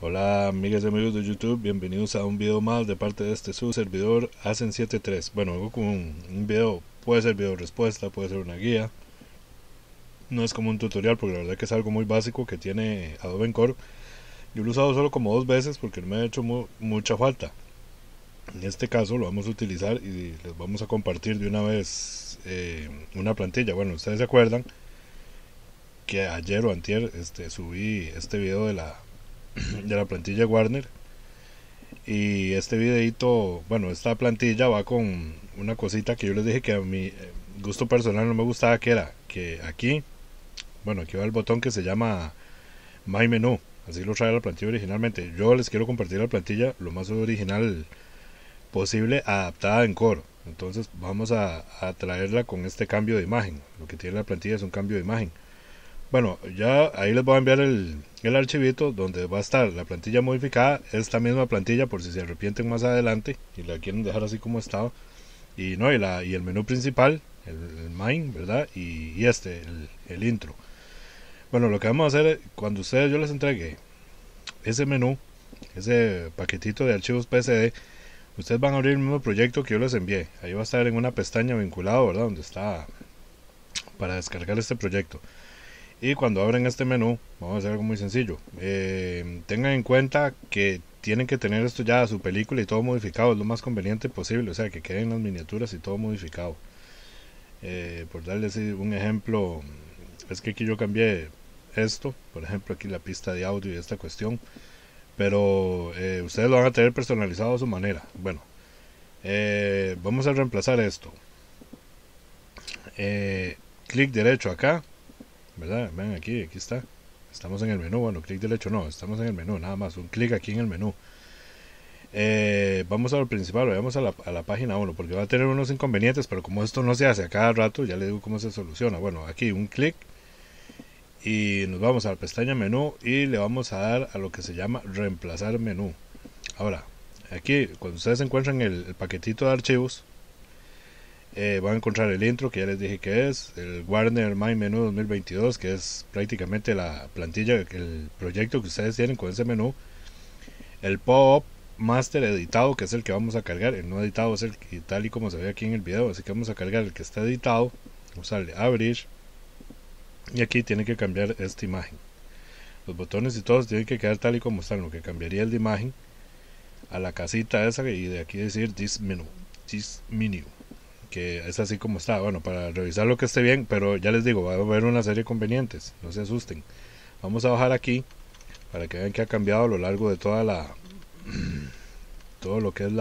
Hola amigas y amigos de YouTube, bienvenidos a un video más de parte de este su servidor Asen73. Bueno, vengo con un video, puede ser video respuesta, puede ser una guía. No es como un tutorial porque la verdad que es algo muy básico que tiene Adobe Encore. Yo lo he usado solo como 2 veces porque no me ha hecho mucha falta. En este caso lo vamos a utilizar y les vamos a compartir de una vez una plantilla. Bueno, ustedes se acuerdan que ayer o antier subí este video de la plantilla Warner. Y este videito, bueno, esta plantilla va con una cosita que yo les dije que a mi gusto personal no me gustaba, que era que aquí, bueno, aquí va el botón que se llama My Menu. Así lo trae la plantilla originalmente. Yo les quiero compartir la plantilla lo más original posible, adaptada en Core. Entonces vamos a traerla con este cambio de imagen. Lo que tiene la plantilla es un cambio de imagen. Bueno, ya ahí les voy a enviar el archivito donde va a estar la plantilla modificada, esta misma plantilla por si se arrepienten más adelante y la quieren dejar así como estaba. Y no, y el menú principal, el main, ¿verdad? Y el intro. Bueno, lo que vamos a hacer cuando yo les entregue ese menú, ese paquetito de archivos PSD, ustedes van a abrir el mismo proyecto que yo les envié. Ahí va a estar en una pestaña vinculado, ¿verdad? Donde está para descargar este proyecto. Y cuando abren este menú, vamos a hacer algo muy sencillo. Tengan en cuenta que tienen que tener esto ya, su película y todo modificado, es lo más conveniente posible, o sea, que queden las miniaturas y todo modificado. Por darles un ejemplo, es que aquí yo cambié esto, por ejemplo, aquí la pista de audio y esta cuestión, pero ustedes lo van a tener personalizado a su manera. Bueno, vamos a reemplazar esto. Clic derecho acá, ¿verdad? Ven aquí está. Estamos en el menú, bueno, clic derecho no, estamos en el menú, nada más, un clic aquí en el menú. Vamos a lo principal, vamos a la página 1, porque va a tener unos inconvenientes, pero como esto no se hace a cada rato, ya le digo cómo se soluciona. Bueno, aquí un clic y nos vamos a la pestaña menú y le vamos a dar a lo que se llama reemplazar menú. Ahora, aquí, cuando ustedes encuentran el paquetito de archivos, van a encontrar el intro que ya les dije que es, el Warner My Menú 2022, que es prácticamente la plantilla, el proyecto que ustedes tienen con ese menú, el pop-up master editado, que es el que vamos a cargar, el no editado es el tal y como se ve aquí en el video, así que vamos a cargar el que está editado, vamos a darle a abrir y aquí tiene que cambiar esta imagen. Los botones y todos tienen que quedar tal y como están, lo que cambiaría el de imagen a la casita esa y de aquí decir this menu, que es así como está. Bueno, para revisar lo que esté bien, pero ya les digo, va a haber una serie de convenientes, no se asusten. Vamos a bajar aquí para que vean que ha cambiado a lo largo de todo lo que es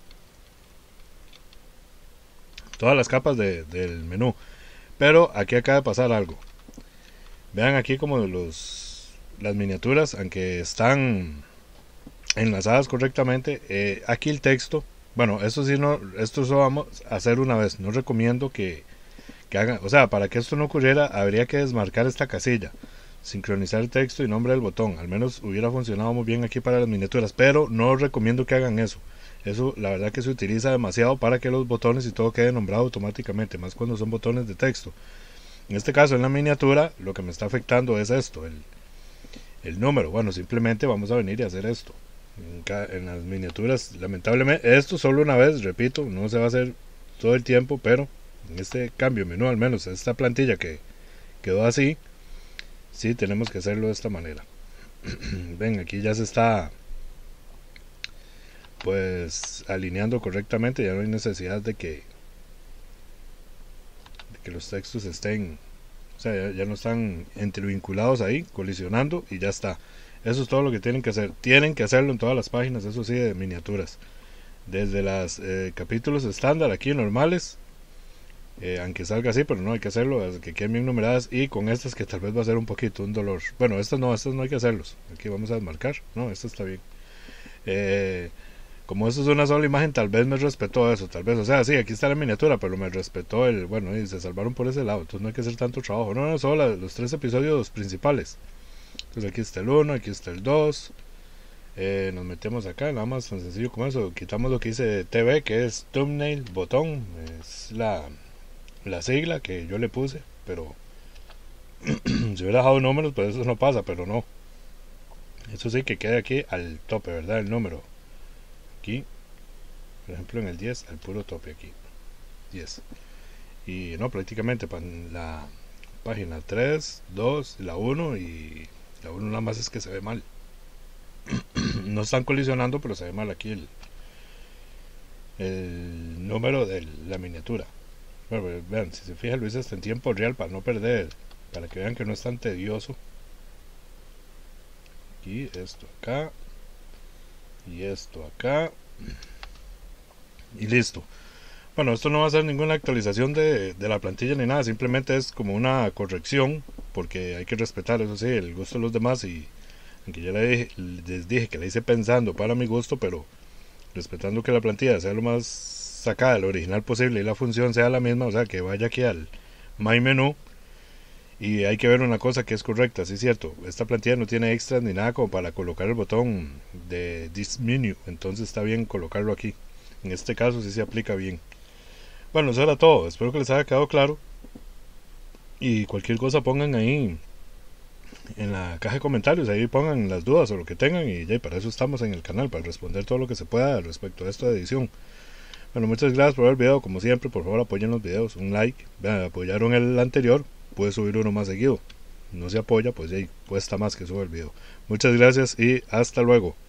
todas las capas del menú. Pero aquí acaba de pasar algo. Vean aquí como las miniaturas, aunque están enlazadas correctamente, aquí el texto, bueno, esto sí no, esto solo vamos a hacer una vez, no recomiendo que hagan, o sea, para que esto no ocurriera habría que desmarcar esta casilla, sincronizar el texto y nombre del botón, al menos hubiera funcionado muy bien aquí para las miniaturas, pero no recomiendo que hagan eso. Eso la verdad que se utiliza demasiado para que los botones y todo quede nombrado automáticamente, más cuando son botones de texto. En este caso en la miniatura lo que me está afectando es esto, el número. Bueno, simplemente vamos a venir y hacer esto en las miniaturas. Lamentablemente esto solo una vez, repito, no se va a hacer todo el tiempo, pero en este cambio de menú, al menos esta plantilla que quedó así, sí tenemos que hacerlo de esta manera. Ven, aquí ya se está pues alineando correctamente, ya no hay necesidad de que los textos estén, o sea, ya no están entrevinculados ahí, colisionando y ya está. Eso es todo lo que tienen que hacer. Tienen que hacerlo en todas las páginas, eso sí, de miniaturas. Desde los capítulos estándar aquí normales, aunque salga así, pero no hay que hacerlo, que queden bien numeradas. Y con estas que tal vez va a ser un poquito un dolor. Bueno, estas no hay que hacerlos. Aquí vamos a desmarcar. No, esta está bien. Como esto es una sola imagen, tal vez me respetó eso, tal vez, o sea, sí, aquí está la miniatura, pero me respetó bueno, y se salvaron por ese lado, entonces no hay que hacer tanto trabajo, no, solo los 3 episodios principales. Entonces aquí está el 1, aquí está el 2, nos metemos acá, nada más tan sencillo como eso, quitamos lo que dice TV, que es thumbnail, botón, es la sigla que yo le puse, pero si hubiera dejado números, pues eso no pasa, pero no. Eso sí, que quede aquí al tope, ¿verdad? El número. Aquí, por ejemplo, en el 10, al puro tope aquí. 10. Y no, prácticamente para la página 3, 2, la 1 y la 1 nada más es que se ve mal. No están colisionando, pero se ve mal aquí el número de la miniatura. Bueno, vean, si se fijan lo hice hasta en tiempo real para no perder, para que vean que no es tan tedioso. Aquí, esto acá y esto acá y listo. Bueno, esto no va a ser ninguna actualización de la plantilla ni nada, simplemente es como una corrección, porque hay que respetar, eso sí, el gusto de los demás. Y aunque ya les dije que la hice pensando para mi gusto, pero respetando que la plantilla sea lo más sacada de lo original posible y la función sea la misma, o sea, que vaya aquí al My Menú. Y hay que ver una cosa que es correcta, sí es cierto, esta plantilla no tiene extras ni nada como para colocar el botón de This Menu, entonces está bien colocarlo aquí. En este caso sí se aplica bien. Bueno, eso era todo, espero que les haya quedado claro. Y cualquier cosa pongan ahí en la caja de comentarios, ahí pongan las dudas o lo que tengan. Y ya, para eso estamos en el canal, para responder todo lo que se pueda respecto a esta edición. Bueno, muchas gracias por ver el video, como siempre, por favor apoyen los videos, un like. Vean, apoyaron el anterior, puede subir uno más seguido. No se apoya, pues ya cuesta más que suba el video. Muchas gracias y hasta luego.